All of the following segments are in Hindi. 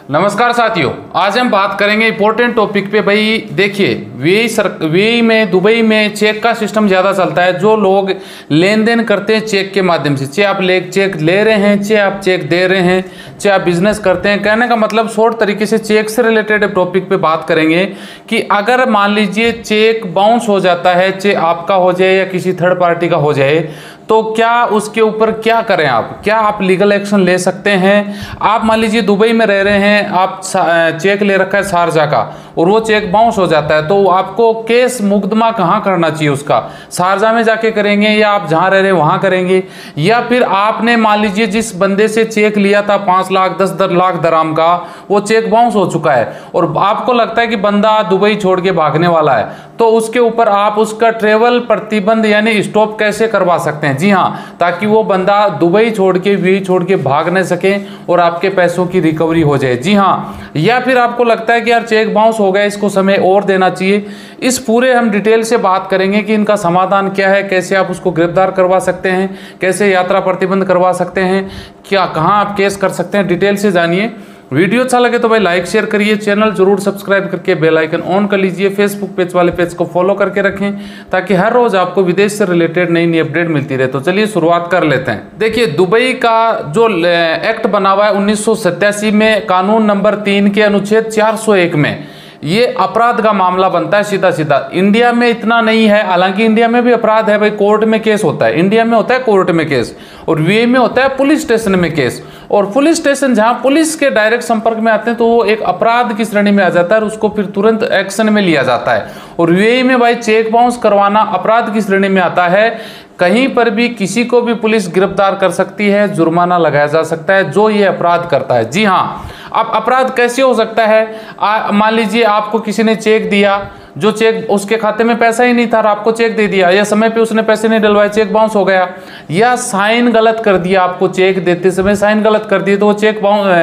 नमस्कार साथियों, आज हम बात करेंगे इंपॉर्टेंट टॉपिक पे। भाई देखिए, वीआई में, दुबई में चेक का सिस्टम ज़्यादा चलता है। जो लोग लेन देन करते हैं चेक के माध्यम से, चाहे आप चेक ले रहे हैं, चाहे आप चेक दे रहे हैं, चाहे आप बिजनेस करते हैं, कहने का मतलब शॉर्ट तरीके से चेक से रिलेटेड टॉपिक पे बात करेंगे कि अगर मान लीजिए चेक बाउंस हो जाता है, चाहे आपका हो जाए या किसी थर्ड पार्टी का हो जाए, तो क्या उसके ऊपर क्या करें आप? क्या आप लीगल एक्शन ले सकते हैं? आप मान लीजिए दुबई में रह रहे हैं, आप चेक ले रखा है शारजा का और वो चेक बाउंस हो जाता है, तो आपको केस मुकदमा कहाँ करना चाहिए उसका? शारजा में जाके करेंगे या आप जहाँ रह रहे हैं वहाँ करेंगे? या फिर आपने मान लीजिए जिस बंदे से चेक लिया था 5 लाख 10 लाख दराम का, वो चेक बाउंस हो चुका है और आपको लगता है कि बंदा दुबई छोड़ के भागने वाला है, तो उसके ऊपर आप उसका ट्रेवल प्रतिबंध यानी स्टॉप कैसे करवा सकते हैं? जी हाँ, ताकि वो बंदा दुबई छोड़ के, वीआई छोड़ के भाग न सके और आपके पैसों की रिकवरी हो जाए। जी हाँ, या फिर आपको लगता है कि यार चेक बाउंस हो गया, इसको समय और देना चाहिए। इस पूरे हम डिटेल से बात करेंगे कि इनका समाधान क्या है, कैसे आप उसको गिरफ्तार करवा सकते हैं, कैसे यात्रा प्रतिबंध करवा सकते हैं, क्या कहाँ आप केस कर सकते हैं, डिटेल से जानिए। वीडियो अच्छा लगे तो भाई लाइक शेयर करिए, चैनल जरूर सब्सक्राइब करके बेल आइकन ऑन कर लीजिए, फेसबुक पेज वाले पेज को फॉलो करके रखें ताकि हर रोज आपको विदेश से रिलेटेड नई नई अपडेट मिलती रहे। तो चलिए शुरुआत कर लेते हैं। देखिए, दुबई का जो एक्ट बना हुआ है 1987 में, कानून नंबर 3 के अनुच्छेद 401 में ये अपराध का मामला बनता है सीधा सीधा। इंडिया में इतना नहीं है, हालांकि इंडिया में भी अपराध है भाई, कोर्ट में केस होता है। इंडिया में होता है कोर्ट में केस और वीआई में होता है पुलिस स्टेशन में केस। और पुलिस स्टेशन जहां पुलिस के डायरेक्ट संपर्क में आते हैं तो वो एक अपराध की श्रेणी में आ जाता है और उसको फिर तुरंत एक्शन में लिया जाता है। और वीआई में भाई चेक बाउंस करवाना अपराध की श्रेणी में आता है। कहीं पर भी किसी को भी पुलिस गिरफ्तार कर सकती है, जुर्माना लगाया जा सकता है जो ये अपराध करता है। जी हाँ, अब अपराध कैसे हो सकता है? मान लीजिए आपको किसी ने चेक दिया, जो चेक उसके खाते में पैसा ही नहीं था और आपको चेक दे दिया, या समय पे उसने पैसे नहीं डलवाए, चेक बाउंस हो गया, या साइन गलत कर दिया, आपको चेक देते समय साइन गलत कर दिए तो वो चेक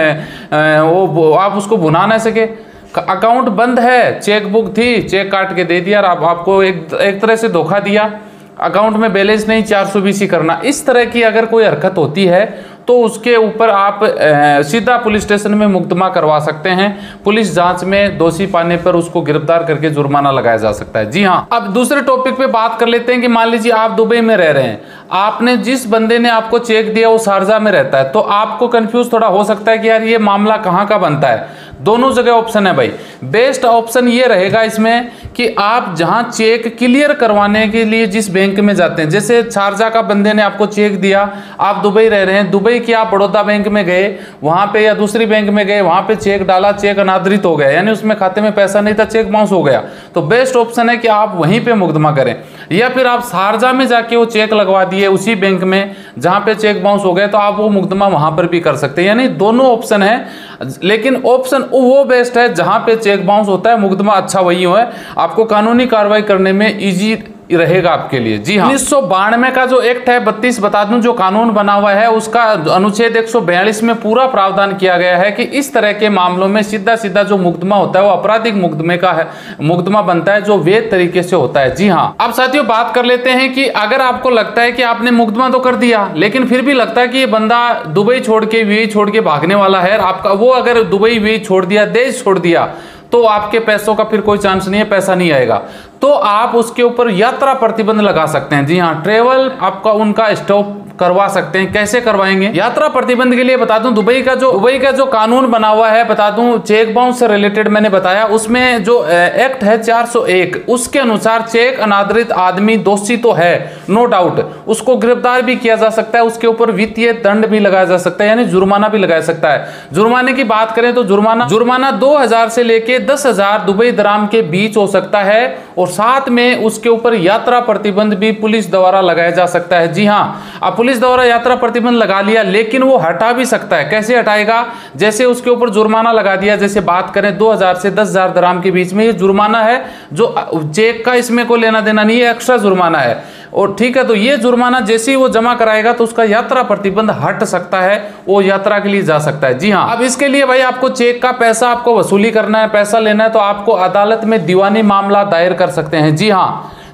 बाउंस, आप उसको भुना ना सके, अकाउंट बंद है, चेक बुक थी, चेक काट के दे दिया और आपको एक तरह से धोखा दिया, अकाउंट में बैलेंस नहीं, 420 करना, इस तरह की अगर कोई हरकत होती है तो उसके ऊपर आप सीधा पुलिस स्टेशन में मुकदमा करवा सकते हैं। पुलिस जांच में दोषी पाने पर उसको गिरफ्तार करके जुर्माना लगाया जा सकता है। जी हाँ, अब दूसरे टॉपिक पे बात कर लेते हैं कि मान लीजिए आप दुबई में रह रहे हैं, आपने जिस बंदे ने आपको चेक दिया वो शारजा में रहता है, तो आपको कंफ्यूज थोड़ा हो सकता है कि यार ये मामला कहाँ का बनता है। दोनों जगह ऑप्शन है भाई। बेस्ट ऑप्शन ये रहेगा इसमें कि आप जहां चेक क्लियर करवाने के लिए जिस बैंक में जाते हैं, जैसे शारजा का बंदे ने आपको चेक दिया, आप दुबई रह रहे हैं, दुबई की आप बड़ौदा बैंक में गए, वहां पे या दूसरी बैंक में गए, वहां पे चेक डाला, चेक अनादरित हो गया, यानी उसमें खाते में पैसा नहीं था, चेक बाउंस हो गया, तो बेस्ट ऑप्शन है कि आप वहीं पे मुकदमा करें। या फिर आप शारजा में जाके वो चेक लगवा दिए उसी बैंक में जहां पे चेक बाउंस हो गया, तो आप वो मुकदमा वहां पर भी कर सकते हैं। यानी दोनों ऑप्शन है, लेकिन ऑप्शन वो बेस्ट है जहां पे चेक बाउंस होता है, मुकदमा अच्छा वही है, आपको कानूनी कार्रवाई करने में इजी रहेगा आपके लिए। जी हाँ, 1992 का जो एक्ट है 32 बता दूं, जो कानून बना हुआ है, उसका अनुच्छेद 142 में पूरा प्रावधान किया गया है कि इस तरह के मामलों में सीधा सीधा जो मुकदमा होता है वो आपराधिक मुकदमे का है, मुकदमा बनता है जो वैध तरीके से होता है। जी हाँ, अब साथियों बात कर लेते हैं कि अगर आपको लगता है कि आपने मुकदमा तो कर दिया, लेकिन फिर भी लगता है कि ये बंदा दुबई छोड़ के, वीआई छोड़ के भागने वाला है, आपका वो अगर दुबई वीआई छोड़ दिया, देश छोड़ दिया, तो आपके पैसों का फिर कोई चांस नहीं है, पैसा नहीं आएगा, तो आप उसके ऊपर यात्रा प्रतिबंध लगा सकते हैं। जी हाँ, ट्रेवल आपका उनका स्टॉप करवा सकते हैं। कैसे करवाएंगे? यात्रा प्रतिबंध के लिए बता दूं, दुबई का जो कानून बना हुआ है, बता दूं, चेक बाउंस से रिलेटेड मैंने बताया, उसमें जो एक्ट है 401, उसके अनुसार चेक अनादरित आदमी दोषी तो है, नो डाउट, उसको गिरफ्तार भी किया जा सकता है, उसके ऊपर वित्तीय दंड भी लगाया जा सकता है, यानी जुर्माना भी लगाया सकता है। जुर्माने की बात करें तो जुर्माना 2000 से लेके 10,000 दुबई दराम के बीच हो सकता है और साथ में उसके ऊपर यात्रा प्रतिबंध भी पुलिस द्वारा लगाया जा सकता है। जी हाँ, अब पुलिस द्वारा यात्रा प्रतिबंध लगा लिया, लेकिन वो हटा भी सकता है। कैसे हटाएगा? जैसे उसके ऊपर जुर्माना लगा दिया, जैसे बात करें 2000 से 10,000 दराम के बीच में, ये जुर्माना है जो चेक का इसमें कोई लेना देना नहीं है, एक्स्ट्रा जुर्माना है। और ठीक है, तो ये जुर्माना जैसे ही वो जमा कराएगा तो उसका यात्रा प्रतिबंध हट सकता है, वो यात्रा के लिए जा सकता है। जी हाँ, अब इसके लिए भाई आपको चेक का पैसा आपको वसूली करना है, पैसा लेना है, तो आपको अदालत में दीवानी मामला दायर कर सकते हैं। जी हाँ,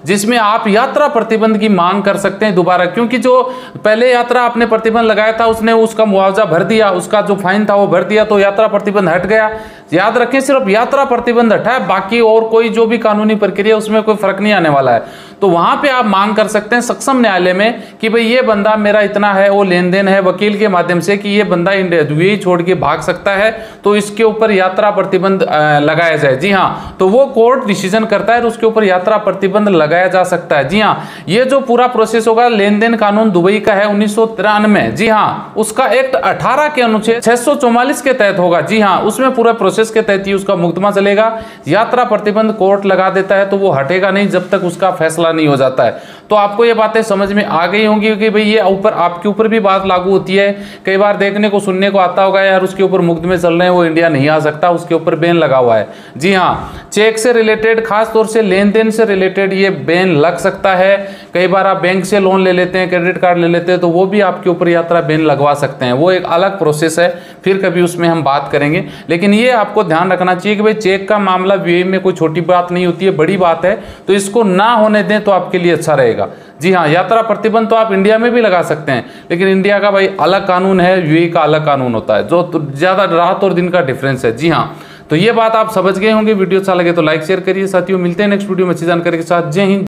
जिसमें आप यात्रा प्रतिबंध की मांग कर सकते हैं दोबारा, क्योंकि जो पहले यात्रा आपने प्रतिबंध लगाया था उसने उसका मुआवजा भर दिया, उसका जो फाइन था वो भर दिया, तो यात्रा प्रतिबंध हट गया। याद रखें, सिर्फ यात्रा प्रतिबंध हटा है, बाकी और कोई जो भी कानूनी प्रक्रिया उसमें कोई फर्क नहीं आने वाला है। तो वहां पे आप मांग कर सकते हैं सक्षम न्यायालय में कि भाई ये बंदा मेरा इतना है, वो लेन देन है वकील के माध्यम से कि ये बंदा यूएई छोड़ के भाग सकता है, तो इसके ऊपर यात्रा प्रतिबंध लगाया जाए। जी हाँ, तो वो कोर्ट डिसीजन करता है और उसके ऊपर यात्रा प्रतिबंध लगाया जा सकता है। जी हाँ, ये जो पूरा प्रोसेस होगा, लेन देन कानून दुबई का है 1993। जी हाँ, उसका एक्ट 18 के अनुच्छेद 644 के तहत होगा। जी हाँ, उसमें पूरा प्रोसेस के तहत ही उसका मुकदमा चलेगा। यात्रा प्रतिबंध कोर्ट लगा देता है तो वो हटेगा नहीं जब तक उसका फैसला नहीं हो जाता है। तो आपको ये बातें समझ में आ गई होंगी कि भाई ये ऊपर आपके ऊपर भी बात लागू होती है। कई बार देखने को सुनने को आता होगा यार उसके ऊपर मुकदमे चल रहे हैं, वो इंडिया नहीं आ सकता, उसके ऊपर बैन लगा हुआ है। जी हाँ, चेक से रिलेटेड, खास तौर से लेन देन से रिलेटेड ये बैन लग सकता है। कई बार आप बैंक से लोन ले लेते हैं, क्रेडिट कार्ड ले लेते हैं, तो वो भी आपके ऊपर यात्रा बैन लगवा सकते हैं। वो एक अलग प्रोसेस है, फिर कभी उसमें हम बात करेंगे। लेकिन ये आपको ध्यान रखना चाहिए कि भाई चेक का मामला यूएई में कोई छोटी बात नहीं होती है, बड़ी बात है, तो इसको ना होने दें तो आपके लिए अच्छा रहेगा। जी हाँ, यात्रा प्रतिबंध तो आप इंडिया में भी लगा सकते हैं, लेकिन इंडिया का भाई अलग कानून है, यूएई का अलग कानून होता है, जो तो ज़्यादा रात और दिन का डिफरेंस है। जी हाँ, तो ये बात आप समझ गए होंगे। वीडियो अच्छा लगे तो लाइक शेयर करिए साथियों। मिलते हैं नेक्स्ट वीडियो में अच्छी जानकारी के साथ। जय हिंद।